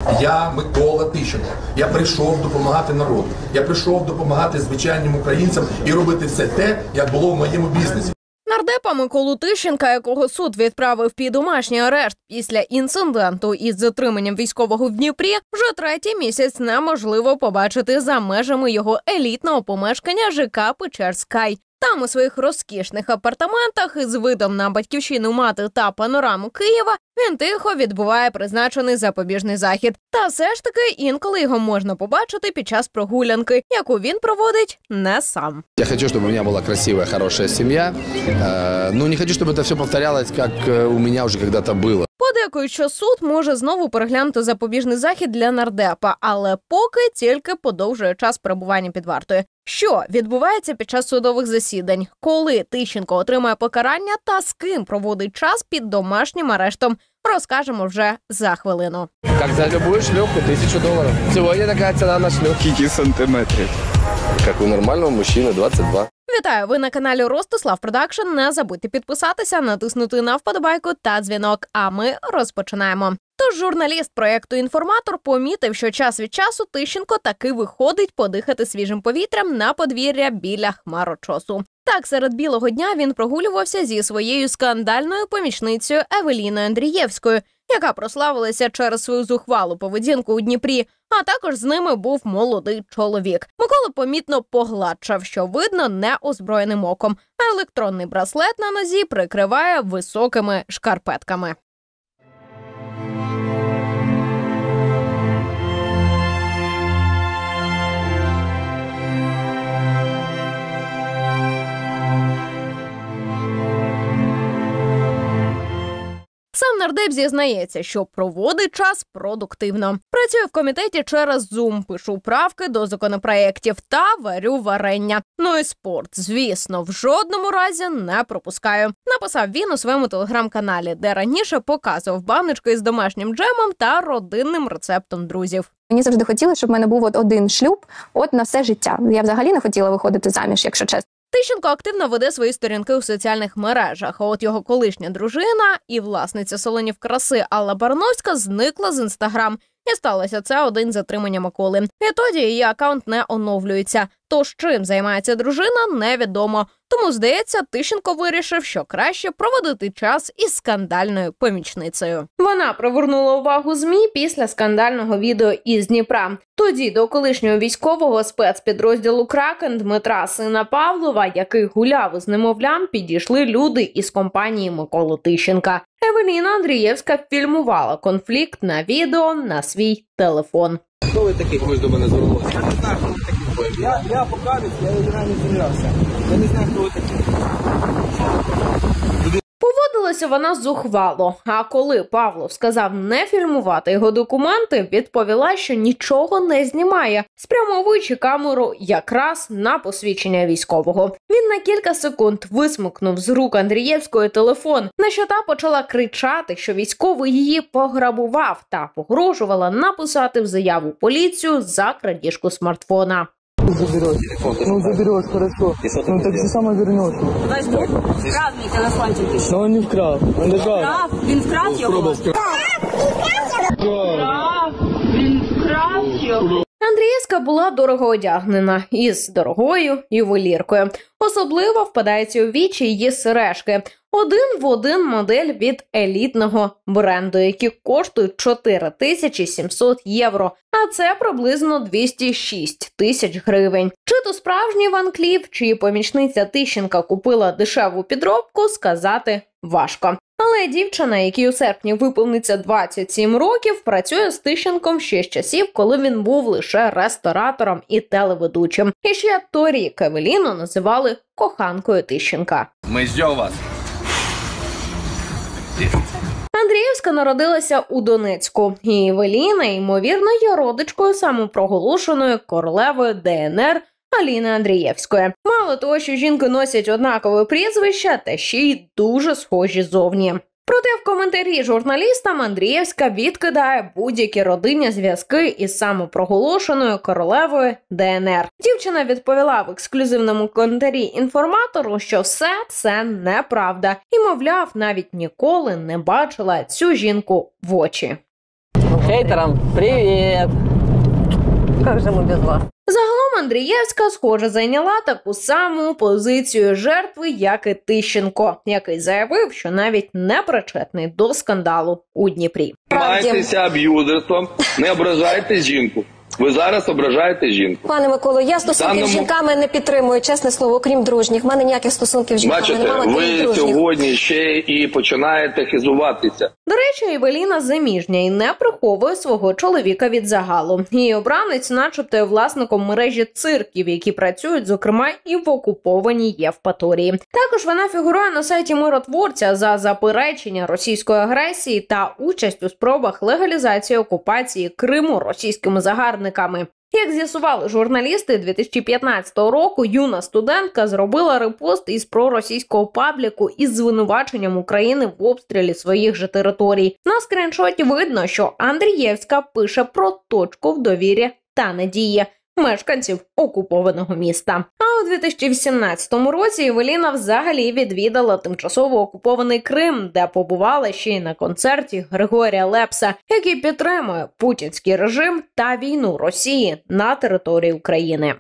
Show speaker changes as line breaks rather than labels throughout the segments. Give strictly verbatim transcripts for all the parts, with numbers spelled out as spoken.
Я Микола Тищенко. Я прийшов допомагати народу. Я прийшов допомагати звичайним українцям і робити все те, як було в моєму бізнесі.
Нардепа Миколу Тищенка, якого суд відправив під домашній арешт після інциденту із затриманням військового в Дніпрі, вже третій місяць неможливо побачити за межами його елітного помешкання ЖК Печерський. Там у своїх розкішних апартаментах із видом на батьківщину мати та панораму Києва він тихо відбуває призначений запобіжний захід. Та все ж таки інколи його можна побачити під час прогулянки, яку він проводить не сам.
Я хочу, щоб у мене була красива, хороша сім'я. Ну, не хочу, щоб це все повторялось, як у мене вже коли-то було.
Подейкують, що суд може знову переглянути запобіжний захід для нардепа, але поки тільки подовжує час перебування під вартою. Що відбувається під час судових засідань? Коли Тищенко отримає покарання та з ким проводить час під домашнім арештом? Розкажемо вже за хвилину.
Як за любую шлюпку, тисячу доларів. Сьогодні така ціна на шлюпку.
Скільки сантиметрів?
Як у нормального мужчини, двадцять два.
Вітаю! Ви на каналі Ростислав Продакшн. Не забудьте підписатися, натиснути на вподобайку та дзвінок. А ми розпочинаємо. Тож журналіст проєкту «Інформатор» помітив, що час від часу Тищенко таки виходить подихати свіжим повітрям на подвір'я біля хмарочосу. Так, серед білого дня він прогулювався зі своєю скандальною помічницею Евеліною Андрієвською, яка прославилася через свою зухвалу поведінку у Дніпрі, а також з ними був молодий чоловік. Микола помітно погладшав, що видно неозброєним оком, а електронний браслет на нозі прикриває високими шкарпетками. Сам нардеп зізнається, що проводить час продуктивно. Працює в комітеті через Zoom, пишу правки до законопроєктів та варю варення. Ну і спорт, звісно, в жодному разі не пропускаю. Написав він у своєму телеграм-каналі, де раніше показував баночки з домашнім джемом та родинним рецептом друзів.
Мені завжди хотілося, щоб в мене був от один шлюб от на все життя. Я взагалі не хотіла виходити заміж, якщо чесно.
Тищенко активно веде свої сторінки у соціальних мережах, а от його колишня дружина і власниця салонів краси Алла Барановська зникла з Інстаграм. І сталося це у день затримання Миколи. Відтоді її акаунт не оновлюється. Тож чим займається дружина, невідомо. Тому, здається, Тищенко вирішив, що краще проводити час із скандальною помічницею. Вона привернула увагу ЗМІ після скандального відео із Дніпра. Тоді до колишнього військового спецпідрозділу «Кракен» Дмитра, сина Павлова, який гуляв із немовлям, підійшли люди із компанії Миколи Тищенка. Евеліна Андрієвська фільмувала конфлікт на відео на свій телефон.
Хто ви такий? Ви ж до мене звернулися.
Я не знаю, хто ви такі. Я, я покажусь, я не з'являвся. Я не знаю, хто ви такі.
Поводилася вона зухвало, а коли Павлов сказав не фільмувати його документи, відповіла, що нічого не знімає, спрямовуючи камеру якраз на посвідчення військового. Він на кілька секунд висмикнув з рук Андрієвської телефон, на що та почала кричати, що військовий її пограбував та погрожувала написати в заяву поліцію за крадіжку смартфона.
Заберешь. Ну, заберешь, хорошо. Ну, так же само вернешь.
Подожди, вкрав мій телефончик.
Но он не вкрав. Он лежал.
Вкрав? Він вкрав його? Вкрав? Він вкрав його?
Андрієвська була дорого одягнена із дорогою ювеліркою. Особливо впадаються у вічі її сережки. Один в один модель від елітного бренду, які коштують чотири тисячі сімсот євро, а це приблизно двісті шість тисяч гривень. Чи то справжній Ван Кліф, чи помічниця Тищенка купила дешеву підробку, сказати важко. Але дівчина, якій у серпні виповниться двадцять сім років, працює з Тищенком ще з часів, коли він був лише ресторатором і телеведучим. І ще торік Евеліну називали коханкою Тищенка.
Ми ждемо вас.
Андрієвська народилася у Донецьку. І Евеліна, ймовірно, є родичкою самопроголошеної королеви ДНР Аліни Андрієвської. Мало того, що жінки носять однакове прізвище, та ще й дуже схожі зовні. Проте в коментарі журналістам Андрієвська відкидає будь-які родинні зв'язки із самопроголошеною королевою ДНР. Дівчина відповіла в ексклюзивному коментарі інформатору, що все це неправда. І, мовляв, навіть ніколи не бачила цю жінку в очі.
Хейтерам привет! Как же мы без вас?
Загалом Андрієвська, схоже, зайняла таку саму позицію жертви, як і Тищенко, який заявив, що навіть не причетний до скандалу у Дніпрі.
Займайтеся аб'юзерством, не ображайте жінку. Ви зараз ображаєте жінку.
Пане Миколо, я стосунків
Даному...
з жінками не підтримую, чесне слово, окрім дружніх. В мене ніяких стосунків з жінками
Бачите,
немає,
ви
дружніх.
сьогодні ще і починаєте хизуватися.
До речі, Евеліна заміжня і не приховує свого чоловіка від загалу. Її обранець начебто є власником мережі цирків, які працюють, зокрема, і в окупованій Євпаторії. Також вона фігурує на сайті миротворця за заперечення російської агресії та участь у спробах легалізації окупації Криму російськими загарбниками. Як з'ясували журналісти, дві тисячі п'ятнадцятого року юна студентка зробила репост із проросійського пабліку із звинуваченням України в обстрілі своїх же територій. На скріншоті видно, що Андрієвська пише про точку в довірі та надії мешканців окупованого міста. А у дві тисячі вісімнадцятому році Евеліна взагалі відвідала тимчасово окупований Крим, де побувала ще й на концерті Григорія Лепса, який підтримує путінський режим та війну Росії на території України.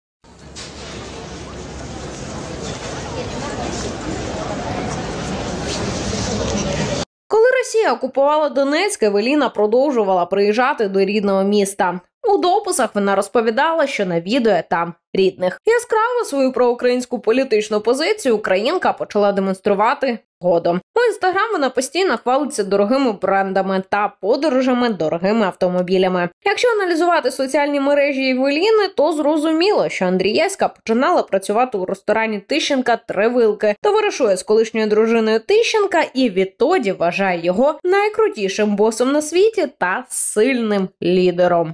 Коли Росія окупувала Донецьк, Евеліна продовжувала приїжджати до рідного міста. У дописах вона розповідала, що навідує там рідних. Яскраво свою проукраїнську політичну позицію українка почала демонструвати згодом. У інстаграм вона постійно хвалиться дорогими брендами та подорожами дорогими автомобілями. Якщо аналізувати соціальні мережі Евеліни, то зрозуміло, що Андрієвська починала працювати у ресторані Тищенка «Три вилки», товаришує з колишньою дружиною Тищенка і відтоді вважає його найкрутішим босом на світі та сильним лідером.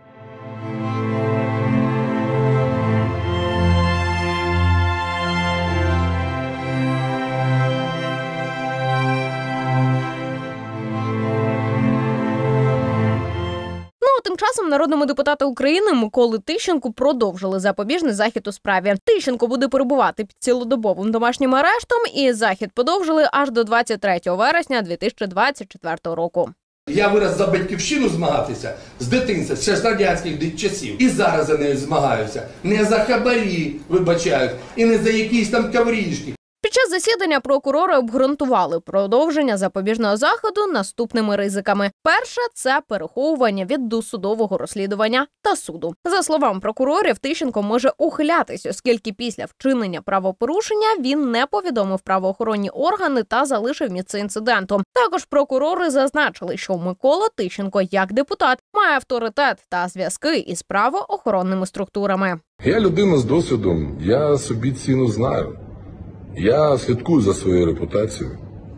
Тим часом народному депутату України Миколі Тищенку продовжили запобіжний захід у справі. Тищенко буде перебувати під цілодобовим домашнім арештом, і захід подовжили аж до двадцять третього вересня дві тисячі двадцять четвертого року.
Я вираз за батьківщину змагатися з дитинства, ще з радянських часів. І зараз за нею змагаюся. Не за хабарі, вибачають, і не за якісь там каврішки.
Під час засідання прокурори обґрунтували продовження запобіжного заходу наступними ризиками. Перше – це переховування від досудового розслідування та суду. За словами прокурорів, Тищенко може ухилятись, оскільки після вчинення правопорушення він не повідомив правоохоронні органи та залишив місце інциденту. Також прокурори зазначили, що Микола Тищенко, як депутат, має авторитет та зв'язки із правоохоронними структурами.
Я людина з досвідом, я собі ціну знаю. Я слідкую за своєю репутацією.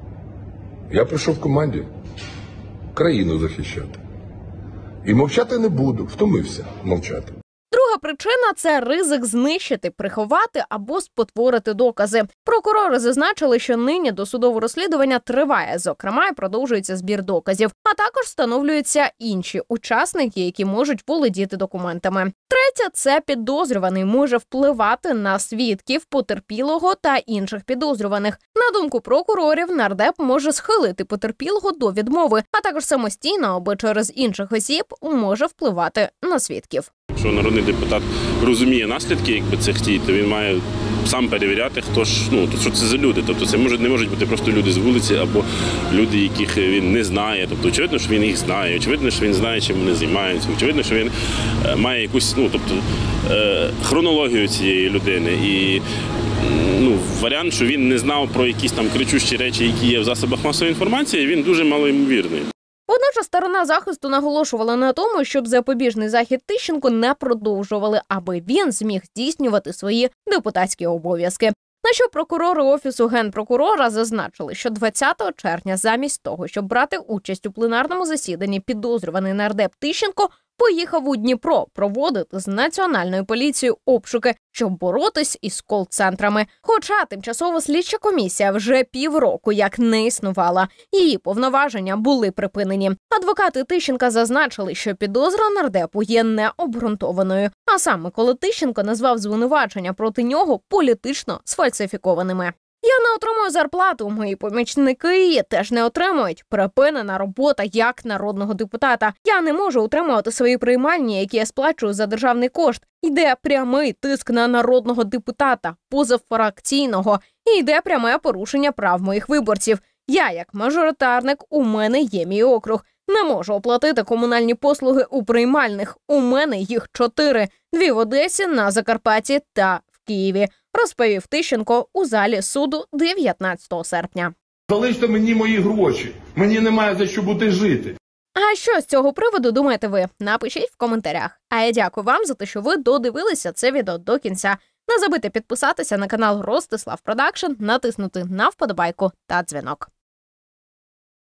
Я прийшов в команді країну захищати. І мовчати не буду, втомився мовчати.
Друга причина – це ризик знищити, приховати або спотворити докази. Прокурори зазначили, що нині досудове розслідування триває, зокрема, і продовжується збір доказів. А також встановлюються інші учасники, які можуть володіти документами. Третє – це підозрюваний може впливати на свідків, потерпілого та інших підозрюваних. На думку прокурорів, нардеп може схилити потерпілого до відмови, а також самостійно або через інших осіб може впливати на свідків.
Якщо народний депутат розуміє наслідки якби цих дій, то він має сам перевіряти, хто ж, ну, що це за люди. Тобто це можуть, не можуть бути просто люди з вулиці або люди, яких він не знає. Тобто очевидно, що він їх знає, очевидно, що він знає, чим вони займаються, очевидно, що він е, має якусь, ну, тобто, е, хронологію цієї людини. І ну, варіант, що він не знав про якісь там кричущі речі, які є в засобах масової інформації, він дуже малоймовірний.
Водночас сторона захисту наголошувала на тому, щоб запобіжний захід Тищенку не продовжували, аби він зміг здійснювати свої депутатські обов'язки. На що прокурори Офісу Генпрокурора зазначили, що двадцятого червня замість того, щоб брати участь у пленарному засіданні, підозрюваний нардеп Тищенко поїхав у Дніпро проводити з Національною поліцією обшуки, щоб боротись із кол-центрами. Хоча тимчасова слідча комісія вже півроку як не існувала. Її повноваження були припинені. Адвокати Тищенка зазначили, що підозра нардепу є необґрунтованою. А саме, коли Тищенко назвав звинувачення проти нього політично сфальсифікованими. Я не отримую зарплату, мої помічники її теж не отримують. Припинена робота як народного депутата. Я не можу утримувати свої приймальні, які я сплачую за державний кошт. Йде прямий тиск на народного депутата, позафракційного, і йде пряме порушення прав моїх виборців. Я, як мажоритарник, у мене є мій округ. Не можу оплатити комунальні послуги у приймальних. У мене їх чотири. Дві в Одесі, на Закарпатті та в Києві, розповів Тищенко у залі суду дев'ятнадцятого серпня.
Залиште мені мої гроші. Мені немає за що бути жити.
А що з цього приводу думаєте ви? Напишіть в коментарях. А я дякую вам за те, що ви додивилися це відео до кінця. Не забудьте підписатися на канал Ростислав Продакшн, натиснути на вподобайку та дзвінок.